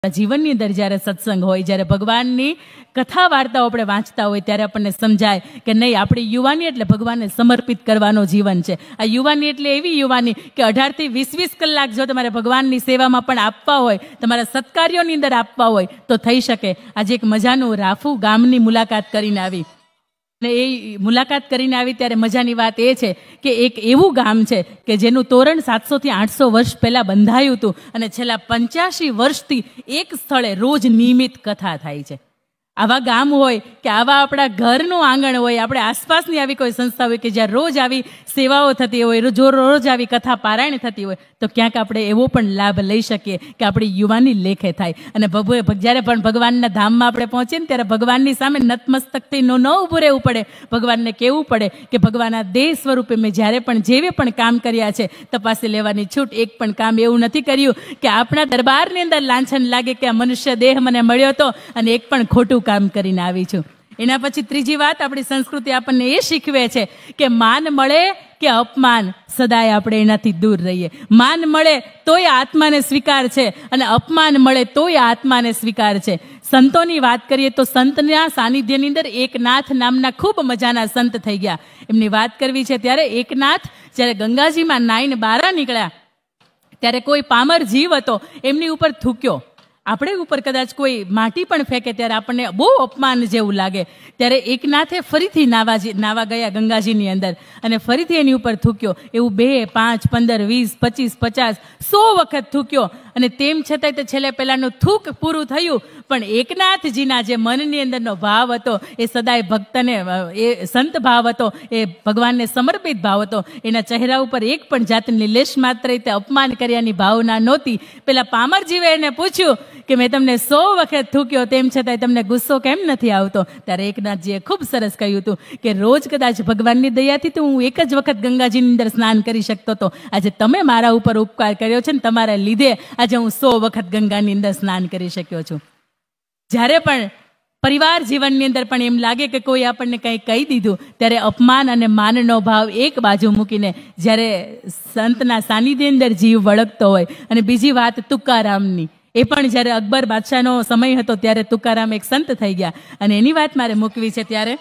જીવનની અંદર જ્યારે સત્સંગ હોય, જ્યારે ભગવાનની કથા વાર્તાઓ આપણે વાંચતા હોય ત્યારે આપણને સમજાય કે નહીં, આપણી યુવાની એટલે ભગવાનને સમર્પિત કરવાનો જીવન છે. આ યુવાની એટલે એવી યુવાની કે 18 થી 20 કલાક જો તમારે ભગવાનની સેવામાં પણ આપવા હોય, તમારા સત્કાર્યોની અંદર આપવા હોય તો થઈ શકે. આજે એક મજાનું રાફુ ગામની મુલાકાત કરીને આવી, અને એ મુલાકાત કરીને આવી ત્યારે મજાની વાત એ છે કે એક એવું ગામ છે કે જેનું તોરણ 700 થી 800 વર્ષ પહેલાં બંધાયું હતું, અને છેલ્લા 85 વર્ષથી એક સ્થળે રોજ નિયમિત કથા થાય છે. આવા ગામ હોય કે આવા આપણા ઘરનું આંગણ હોય, આપણે આસપાસની આવી કોઈ સંસ્થા હોય કે જ્યાં રોજ આવી સેવાઓ થતી હોય, રોજ આવી કથા પારાયણ થતી હોય, તો ક્યાંક આપણે એવો પણ લાભ લઈ શકીએ કે આપણી યુવાની લેખે થાય. અને જ્યારે પણ ભગવાનના ધામમાં આપણે પહોંચીએ ને ત્યારે ભગવાનની સામે નતમસ્તકથી ન ઊભું રહેવું પડે. ભગવાનને કહેવું પડે કે ભગવાન આ દેહ સ્વરૂપે મેં જ્યારે પણ જેવે પણ કામ કર્યા છે તપાસી લેવાની છૂટ. એક પણ કામ એવું નથી કર્યું કે આપણા દરબારની અંદર લાંછન લાગે કે આ મનુષ્ય દેહ મને મળ્યો હતો અને એક પણ ખોટું કામ કરીને આવી છું. એના પછી ત્રીજી વાત, આપણી સંસ્કૃતિ આપણને એ શીખવે છે કે માન મળે કે અપમાન, સદાય આપણે એનાથી દૂર રહીએ. માન મળે તોય આત્માને સ્વીકાર છે, અને અપમાન મળે તોય આત્માને સ્વીકાર છે. સંતોની વાત કરીએ તો સંતના સાનિધ્યની અંદર એકનાથ નામના ખૂબ મજાના સંત થઈ ગયા. એમની વાત કરવી છે ત્યારે એકનાથ જ્યારે ગંગાજીમાં નાઈને બહાર નીકળ્યા ત્યારે કોઈ પામર જીવ હતો એમની ઉપર થૂક્યો. આપણે ઉપર કદાચ કોઈ માટી પણ ફેંકે ત્યારે આપણને બહુ અપમાન જેવું લાગે. ત્યારે એકનાથે ફરીથી નાવા ગયા ગંગાજીની અંદર, અને ફરીથી એની ઉપર થૂક્યો. એવું 2, 5, 15, 20, 25, 50, 100 વખત થૂક્યો. અને તેમ છતાંય તો છેલ્લે પેલાનું થૂક પૂરું થયું, પણ એકનાથજીના જે મનની અંદરનો ભાવ હતો એ સદાય ભક્તને, એ સંત ભાવ હતો, એ ભગવાનને સમર્પિત ભાવ હતો. એના ચહેરા ઉપર એક પણ જાતની લેશ માત્ર રીતે અપમાન કર્યાની ભાવના નહોતી. પેલા પામરજીવે એને પૂછ્યું કે મેં તમને 100 વખત થૂક્યો, તેમ છતાંય તમને ગુસ્સો કેમ નથી આવતો? ત્યારે એકનાથજીએ ખૂબ સરસ કહ્યું હતું કે રોજ કદાચ ભગવાનની દયાથી તો હું એક જ વખત ગંગાજીની અંદર સ્નાન કરી શકતો હતો. આજે તમે મારા ઉપર ઉપકાર કર્યો છે ને તમારા લીધે આજે હું 100 વખત ગંગાની અંદર સ્નાન કરી શક્યો છું. જ્યારે પણ પરિવાર જીવનની અંદર પણ એમ લાગે કે કોઈ આપણને કંઈ કહી દીધું, ત્યારે અપમાન અને માનનો ભાવ એક બાજુ મૂકીને જ્યારે સંતના સાનિધ્યની અંદર જીવ વળગતો હોય. અને બીજી વાત તુકારામની, એ પણ જ્યારે અકબર બાદશાહનો સમય હતો ત્યારે તુકારામ એક સંત થઈ ગયા. અને એની વાત મારે મૂકવી છે ત્યારે,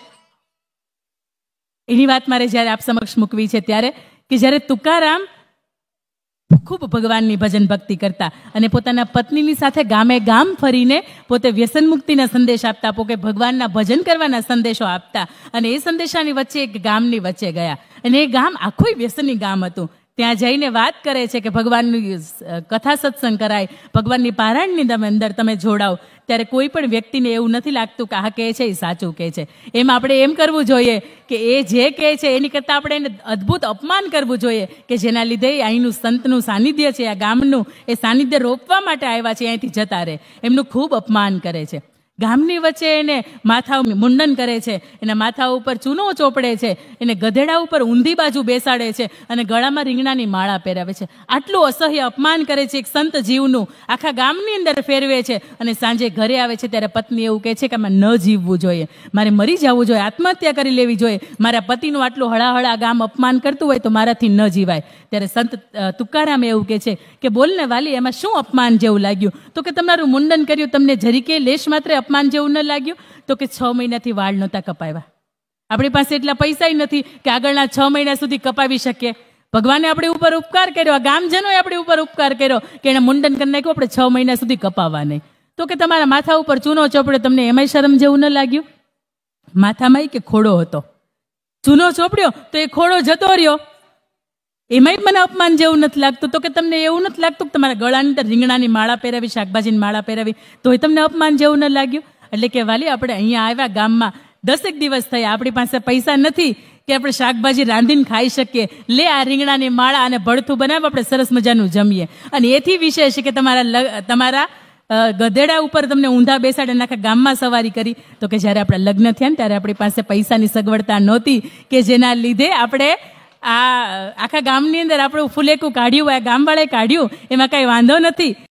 એની વાત મારે જ્યારે આપ સમક્ષ મૂકવી છે ત્યારે કે જ્યારે તુકારામ ખૂબ ભગવાનની ભજન ભક્તિ કરતા અને પોતાના પત્નીની સાથે ગામે ગામ ફરીને પોતે વ્યસન મુક્તિના સંદેશ આપતા, પોતે ભગવાનના ભજન કરવાના સંદેશો આપતા. અને એ સંદેશાની વચ્ચે એક ગામની વચ્ચે ગયા, અને એ ગામ આખું વ્યસની ગામ હતું. ત્યાં જઈને વાત કરે છે કે ભગવાનની કથા સત્સંગ કરાય, ભગવાનની પારાયણની અંદર તમે જોડાઓ. ત્યારે કોઈ પણ વ્યક્તિને એવું નથી લાગતું કે આ કહે છે એ સાચું કહે છે. એમ આપણે એમ કરવું જોઈએ કે એ જે કહે છે એની કરતાં આપણે એને અદ્ભુત અપમાન કરવું જોઈએ કે જેના લીધે અહીંનું સંતનું સાનિધ્ય છે, આ ગામનું, એ સાનિધ્ય રોકવા માટે આવ્યા છે, અહીંથી જતા રહે. એમનું ખૂબ અપમાન કરે છે. ગામની વચ્ચે એને માથા મુંડન કરે છે, એના માથા ઉપર ચૂનો ચોપડે છે, એને ગધેડા ઉપર ઊંધી બાજુ બેસાડે છે અને ગળામાં રીંગણાની માળા પહેરાવે છે. આટલું અસહ્ય અપમાન કરે છે એક સંત જીવનું, આખા ગામની અંદર ફેરવે છે. અને સાંજે ઘરે આવે છે ત્યારે પત્ની એવું કહે છે કે આમાં ન જીવવું જોઈએ, મારે મરી જવું જોઈએ, આત્મહત્યા કરી લેવી જોઈએ. મારા પતિનું આટલું હળાહળા ગામ અપમાન કરતું હોય તો મારાથી ન જીવાય. ત્યારે સંત તુકારામ એવું કહે છે કે બોલને વાલી, એમાં શું અપમાન જેવું લાગ્યું? તો કે તમારું મુંડન કર્યું, તમને જરીકે લેશ માત્ર અપમાન જેવું ન લાગ્યું? તો કે 6 મહિનાથી વાળ નહોતા કપાવ્યા. આપણી પાસે એટલા પૈસા નથી કે આગળના 6 મહિના સુધી કપાવી શકીએ. ભગવાને આપણી ઉપર ઉપકાર કર્યો, આ ગામજનોએ આપણી ઉપર ઉપકાર કર્યો કે એને મુંડન કરી નાખ્યું, આપણે 6 મહિના સુધી કપાવવા નહીં. તો કે તમારા માથા ઉપર ચૂનો ચોપડ્યો, તમને એમાંય શરમ જેવું ન લાગ્યું? માથામાં કે ખોડો હતો, ચૂનો ચોપડ્યો તો એ ખોડો જતો રહ્યો, એમાંય મને અપમાન જેવું નથી લાગતું? તો કે તમને એવું નથી લાગતું કે તમારા ગળાની અંદર રીંગણાની માળા પહેરાવી, શાકભાજીની માળા પહેરાવી, તોય તમને અપમાન જેવું ન લાગ્યું? એટલે કે વાલી, આપણે અહીંયા આવ્યા ગામમાં 10 દિવસ થયા, આપણી પાસે પૈસા નથી કે આપણે શાકભાજી રાંધીને ખાઈ શકીએ. લે આ રીંગણાની માળા અને ભડથું બનાવ, આપણે સરસ મજાનું જમીએ. અને એથી વિશેષ કે તમારા ગધેડા ઉપર તમને ઊંધા બેસાડે આખા ગામમાં સવારી કરી. તો કે જ્યારે આપણા લગ્ન થયા ને ત્યારે આપણી પાસે પૈસાની સગવડતા નહોતી કે જેના લીધે આપણે આ આખા ગામની અંદર આપણું ફુલેકું કાઢ્યું, આ ગામવાળાએ કાઢ્યું, એમાં કાંઈ વાંધો નથી.